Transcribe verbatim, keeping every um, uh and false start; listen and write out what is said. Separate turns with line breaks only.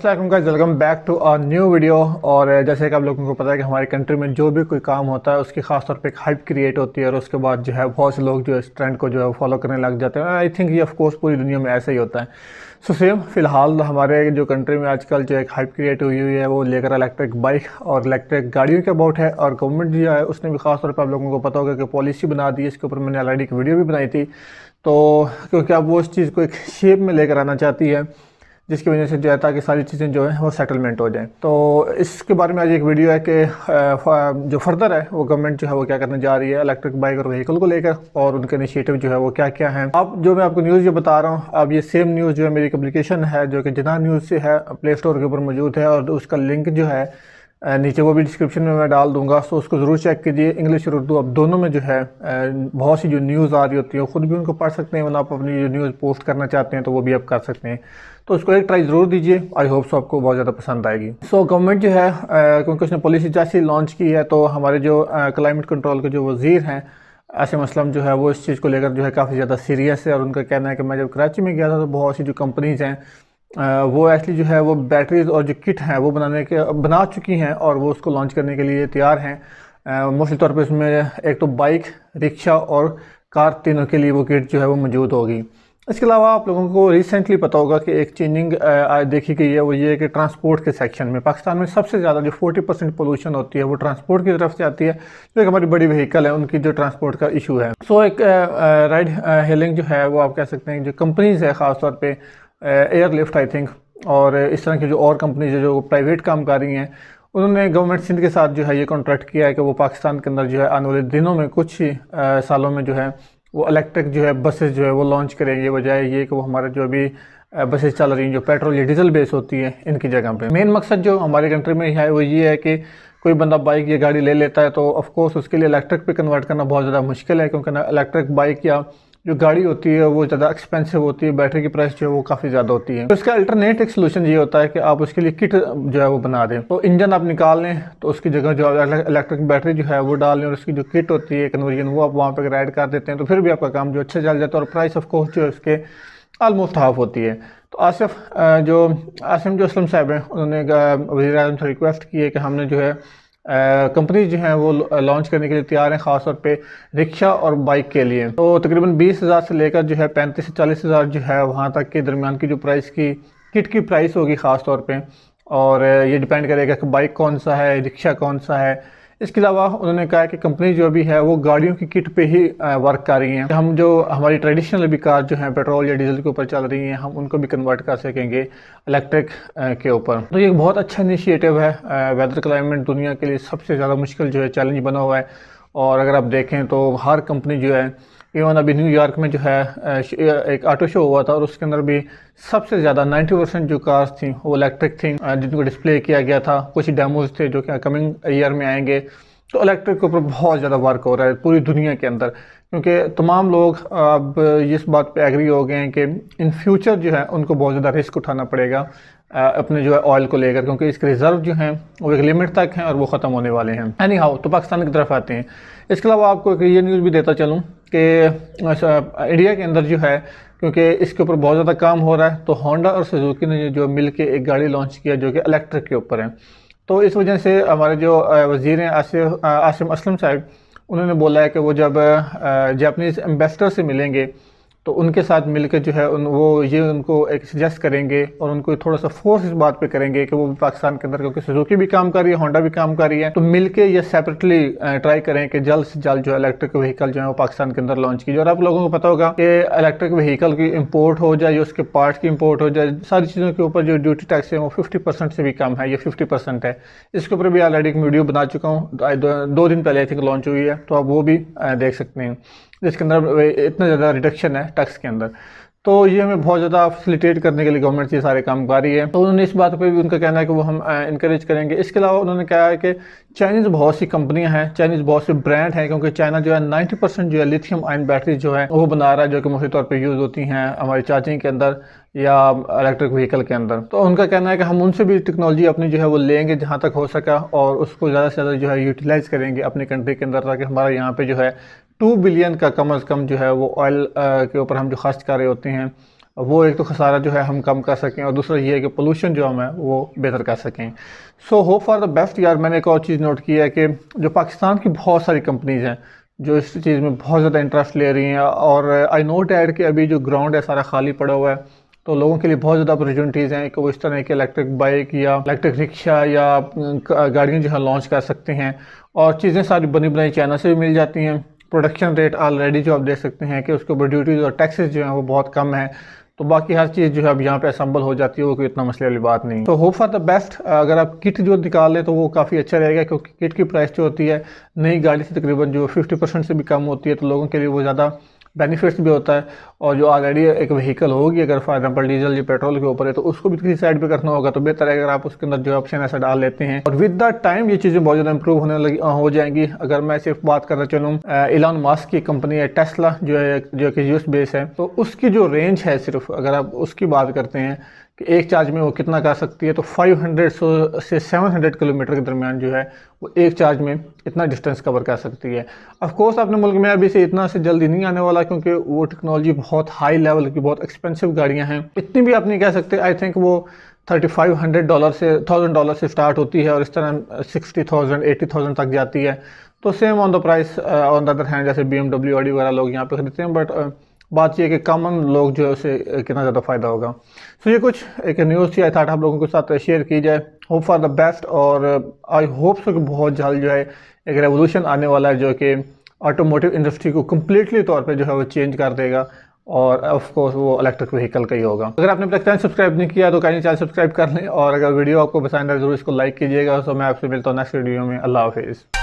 अस्सलाम वालेकुम guys, welcome back to a new video. और जैसे कि आप लोगों को पता है कि हमारी कंट्री में जो भी कोई काम होता है उसकी खास तौर पे एक हाइप क्रिएट होती है और उसके बाद जो है बहुत से लोग जो है इस ट्रेंड को जो है फॉलो करने लग जाते हैं। आई थिंक ये ऑफ कोर्स पूरी दुनिया में ऐसा ही होता है। सो सेम फिलहाल हमारे जो कंट्री में आजकल जो एक हाइप क्रिएट हुई हुई है वो लेकर इलेक्ट्रिक बाइक और इलेक्ट्रिक गाड़ियों के अबाउट है। और गवर्नमेंट जो है उसने भी खास तौर पर आप लोगों को पता होगा कि पॉलिसी बना दी है। इसके ऊपर मैंने ऑलरेडी एक वीडियो भी बनाई थी। तो क्योंकि अब वो इस चीज़ को एक शेप में लेकर आना चाहती है जिसकी वजह से जो है ताकि सारी चीज़ें जो है वो सेटलमेंट हो जाए। तो इसके बारे में आज एक वीडियो है कि जो फर्दर है वो गवर्नमेंट जो है वो क्या करने जा रही है इलेक्ट्रिक बाइक और व्हीकल को लेकर, और उनके इनिशिएटिव जो है वो क्या क्या हैं। अब जो मैं आपको न्यूज़ जो बता रहा हूँ, अब ये सेम न्यूज़ जो है मेरी एप्लीकेशन है जो कि जना न्यूज़ से है, प्ले स्टोर के ऊपर मौजूद है और उसका लिंक जो है नीचे वो भी डिस्क्रिप्शन में मैं डाल दूंगा। सो उसको ज़रूर चेक कीजिए। इंग्लिश और उर्दू अब दोनों में जो है बहुत सी जो न्यूज़ आ रही होती है खुद भी उनको पढ़ सकते हैं, वरना आप अपनी जो न्यूज़ पोस्ट करना चाहते हैं तो वो भी आप कर सकते हैं। तो उसको एक ट्राई ज़रूर दीजिए। आई होप सो आपको बहुत ज़्यादा पसंद आएगी। सो so, गवर्नमेंट जो है क्योंकि उसने पॉलिसी जैसे लॉन्च की है तो हमारे जो क्लाइमेट कंट्रोल के जो वज़ीर हैं आसिम असलम जो है वो इस चीज़ को लेकर जो है काफ़ी ज़्यादा सीरियस है। और उनका कहना है कि मैं जब कराची में गया था तो बहुत सी जो कंपनीज़ हैं वो एक्चुअली जो है वो बैटरीज और जो किट हैं वो बनाने के बना चुकी हैं और वो उसको लॉन्च करने के लिए तैयार हैं। मोस्टली तौर पे उसमें एक तो बाइक, रिक्शा और कार, तीनों के लिए वो किट जो है वो मौजूद होगी। इसके अलावा आप लोगों को रिसेंटली पता होगा कि एक चेंजिंग देखी गई है, वो ये है कि ट्रांसपोर्ट के सेक्शन में पाकिस्तान में सबसे ज़्यादा जो चालीस परसेंट पोल्यूशन होती है वो ट्रांसपोर्ट की तरफ से आती है। जो एक हमारी बड़ी व्हीकल है उनकी जो ट्रांसपोर्ट का इशू है। सो एक राइड हेलिंग जो है वो आप कह सकते हैं जो कंपनीज़ है ख़ासतौर पर एयरलिफ्ट आई थिंक और इस तरह की जो और कंपनीज है जो प्राइवेट काम कर रही हैं, उन्होंने गवर्नमेंट सिंध के साथ जो है ये कॉन्ट्रैक्ट किया है कि वो पाकिस्तान के अंदर जो है आने वाले दिनों में कुछ ही सालों में जो है वो इलेक्ट्रिक जो है बसेस जो है वो लॉन्च करेंगे, बजाय ये कि वो हमारे जो अभी बसेस चल रही हैं जो पेट्रोल या डीजल बेस होती है इनकी जगह पे। मेन मकसद जो हमारी कंट्री में है वो ये है कि कोई बंदा बाइक या गाड़ी ले लेता है तो ऑफ कोर्स उसके लिए इलेक्ट्रिक पे कन्वर्ट करना बहुत ज़्यादा मुश्किल है, क्योंकि ना इलेक्ट्रिक बाइक या जो गाड़ी होती है वो ज़्यादा एक्सपेंसिव होती है, बैटरी की प्राइस जो है वो काफ़ी ज़्यादा होती है। तो इसका अल्टरनेट एक सोल्यूशन ये होता है कि आप उसके लिए किट जो है वो बना दें। तो इंजन आप निकाल लें तो उसकी जगह जो इलेक्ट्रिक बैटरी जो है वो डाल लें और उसकी जो किट होती है कन्वर्जन वो आप वहाँ पर ऐड कर देते हैं तो फिर भी आपका काम जो अच्छा चल जाता है और प्राइस ऑफ कोर्स जो है उसके ऑलमोस्ट हाफ होती है। तो आसिफ जो आसिम जो असलम साहब हैं उन्होंने वज़ीर आज़म से रिक्वेस्ट की है कि हमने जो है कंपनीज जो हैं वो लॉन्च करने के लिए तैयार हैं, ख़ास तौर पे रिक्शा और बाइक के लिए। तो तकरीबन बीस हज़ार से लेकर जो है पैंतीस से चालीस हज़ार जो है वहाँ तक के दरमियान की जो प्राइस की किट की प्राइस होगी ख़ास तौर पे, और ये डिपेंड करेगा कि बाइक कौन सा है, रिक्शा कौन सा है। इसके अलावा उन्होंने कहा कि कंपनी जो भी है वो गाड़ियों की किट पे ही वर्क कर रही हैं। हम जो हमारी ट्रेडिशनल अभी कार जो हैं पेट्रोल या डीजल के ऊपर चल रही हैं हम उनको भी कन्वर्ट कर सकेंगे इलेक्ट्रिक के ऊपर। तो ये एक बहुत अच्छा इनिशिएटिव है। वेदर क्लाइमेट दुनिया के लिए सबसे ज़्यादा मुश्किल जो है चैलेंज बना हुआ है, और अगर आप देखें तो हर कंपनी जो है, इवन अभी न्यूयॉर्क में जो है एक ऑटो शो हुआ था और उसके अंदर भी सबसे ज़्यादा नब्बे परसेंट जो कार्स थी वो इलेक्ट्रिक थी जिनको डिस्प्ले किया गया था। कुछ डेमोज थे जो कि कमिंग ईयर में आएंगे। तो इलेक्ट्रिक के ऊपर बहुत ज़्यादा वर्क हो रहा है पूरी दुनिया के अंदर, क्योंकि तमाम लोग अब इस बात पे एग्री हो गए हैं कि इन फ्यूचर जो है उनको बहुत ज़्यादा रिस्क उठाना पड़ेगा अपने जो है ऑयल को लेकर, क्योंकि इसके रिज़र्व जो हैं वो एक लिमिट तक हैं और वो ख़त्म होने वाले हैं। एनी हाउ, तो पाकिस्तान की तरफ आते हैं। इसके अलावा आपको एक ये न्यूज़ भी देता चलूँ कि इंडिया के अंदर जो है क्योंकि इसके ऊपर बहुत ज़्यादा काम हो रहा है तो होंडा और सुजुकी ने जो मिल के एक गाड़ी लॉन्च किया जो कि इलेक्ट्रिक के ऊपर है। तो इस वजह से हमारे जो वज़ीर हैं आसिफ आसिम असलम साहब, उन्होंने बोला है कि वो जब जापानीज़ एम्बेसडर से मिलेंगे तो उनके साथ मिलकर जो है उन वो ये उनको एक सजेस्ट करेंगे और उनको थोड़ा सा फोर्स इस बात पे करेंगे कि वो भी पाकिस्तान के अंदर, क्योंकि सुजुकी भी काम कर रही है, होंडा भी काम कर रही है, तो मिलके या सेपरेटली ट्राई करें कि जल्द से जल्द जो है इलेक्ट्रिक व्हीकल जो है वो पाकिस्तान के अंदर लॉन्च कीजिए। और आप लोगों को पता होगा कि इलेक्ट्रिक व्हीकल की इम्पोर्ट हो जाए या उसके पार्ट्स की इम्पोर्ट हो जाए, सारी चीज़ों के ऊपर जो ड्यूटी टैक्स है वो फिफ्टी परसेंट से भी कम है, ये फिफ्टी परसेंट है। इसके ऊपर भी ऑलरेडी एक वीडियो बना चुका हूँ, दो दिन पहले आई थिंक लॉन्च हुई है, तो आप वो भी देख सकते हैं जिसके अंदर इतना ज़्यादा रिडक्शन है टैक्स के अंदर। तो ये हमें बहुत ज़्यादा फैसिलिटेट करने के लिए गवर्नमेंट ये सारे काम कर रही है। तो उन्होंने इस बात पे भी उनका कहना है कि वो हम इनकरेज करेंगे। इसके अलावा उन्होंने कहा है कि चाइनीज़ बहुत सी कंपनियां हैं, चाइनीज़ बहुत से ब्रांड हैं, क्योंकि चाइना जो है नब्बे परसेंट जो है लिथियम आयन बैटरी जो है वो बना रहा है, जो कि मुख्य तौर पर यूज़ होती हैं हमारी चार्जिंग के अंदर या इलेक्ट्रिक व्हीकल के अंदर। तो उनका कहना है कि हम उनसे भी टेक्नोलॉजी अपनी जो है वो लेंगे जहाँ तक हो सका और उसको ज़्यादा से ज़्यादा जो है यूटिलाइज़ करेंगे अपनी कंट्री के अंदर, ताकि हमारा यहाँ पे जो है टू बिलियन का कम अज़ कम जो है वो ऑयल के ऊपर हम जो खर्च कर रहे होते हैं वो एक तो खसारा जो है हम कम कर सकें, और दूसरा ये है कि पोल्यूशन जो हम है वो बेहतर कर सकें। So hope for the best यार। मैंने एक और चीज़ नोट की है कि जो पाकिस्तान की बहुत सारी कंपनीज़ हैं जो इस चीज़ में बहुत ज़्यादा इंटरेस्ट ले रही हैं, और आई नोट ऐड कि अभी जो ग्राउंड है सारा खाली पड़ा हुआ है, तो लोगों के लिए बहुत ज़्यादा अपॉर्चुनिटीज़ हैं कि वो इस तरह के इलेक्ट्रिक बाइक या इलेक्ट्रिक रिक्शा या गाड़ियाँ जो है लॉन्च कर सकते हैं। और चीज़ें सारी बनी बनाई चाइना से भी मिल जाती हैं। प्रोडक्शन रेट ऑलरेडी जो आप देख सकते हैं कि उसके ऊपर ड्यूटीज़ और टैक्सेस जो हैं वो बहुत कम है, तो बाकी हर चीज़ जो है अब यहाँ पे असम्बल हो जाती है, वो कोई इतना मसले वाली बात नहीं। तो होप फॉर द बेस्ट। अगर आप किट जो निकाल लें तो वो काफ़ी अच्छा रहेगा, क्योंकि किट की प्राइस जो होती है नई गाड़ी से तकरीबन जो फिफ्टी परसेंट से भी कम होती है, तो लोगों के लिए वो ज़्यादा बेनिफिट्स भी होता है। और जो ऑलरेडी एक व्हीकल होगी, अगर फॉर एग्जाम्पल डीजल या पेट्रोल के ऊपर है, तो उसको भी किसी साइड पे करना होगा, तो बेहतर है अगर आप उसके अंदर जो ऑप्शन ऐसा डाल लेते हैं। और विद द टाइम ये चीज़ें बहुत ज़्यादा इंप्रूव होने लगी हो जाएंगी। अगर मैं सिर्फ बात करना चलूँ, इलॉन मस्क की कंपनी है टेस्ला, जो है जो कि यूएस बेस है, तो उसकी जो रेंज है, सिर्फ अगर आप उसकी बात करते हैं कि एक चार्ज में वो कितना कर सकती है, तो फाइव हंड्रेड से सेवन हंड्रेड किलोमीटर के दरमियान जो है वो एक चार्ज में इतना डिस्टेंस कवर कर सकती है। ऑफ कोर्स अपने मुल्क में अभी से इतना से जल्दी नहीं आने वाला, क्योंकि वो टेक्नोलॉजी बहुत हाई लेवल की, बहुत एक्सपेंसिव गाड़ियां हैं। इतनी भी आप नहीं कह सकते। आई थिंक वो थर्टी फाइव हंड्रेड डॉलर से थाउजेंड डॉलर से स्टार्ट होती है और इस तरह सिक्सटी थाउजेंड एटी थाउजेंड तक जाती है। तो same on the price on the other hand जैसे बी एम डब्ल्यू ऑडी वगैरह लोग यहाँ पे खरीदते हैं, बट बात यह है कि कॉमन लोग जो है उसे कितना ज़्यादा फ़ायदा होगा। सो ये कुछ एक न्यूज़ थी, आई थॉट आप लोगों के साथ शेयर की जाए। होप फॉर द बेस्ट, और आई होप सो कि बहुत जल्द जो है एक रेवोल्यूशन आने वाला है जो कि ऑटोमोटिव इंडस्ट्री को कम्प्लीटली तौर पे जो है वो चेंज कर देगा, और ऑफ कोर्स वो इलेक्ट्रिक व्हीकल का ही होगा। अगर आपने अब तक चैनल सब्सक्राइब नहीं किया तो काइंडली चैनल सब्सक्राइब कर लें, और अगर वीडियो आपको पसंद है ज़रूर इसको लाइक कीजिएगा। सो मैं आपसे मिलता हूँ नेक्स्ट वीडियो में। अल्लाह हाफिज़।